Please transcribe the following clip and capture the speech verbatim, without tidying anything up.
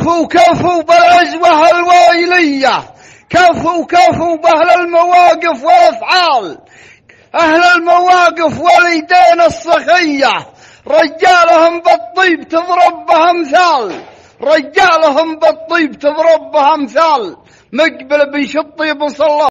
كفوا كفوا بالعزوة الويلية، كفوا كفوا بأهل المواقف والأفعال، أهل المواقف واليدين الصخية، رجالهم بالطيب تضرب بها امثال، رجالهم بالطيب تضرب بها امثال. مقبل بن شطيب صلى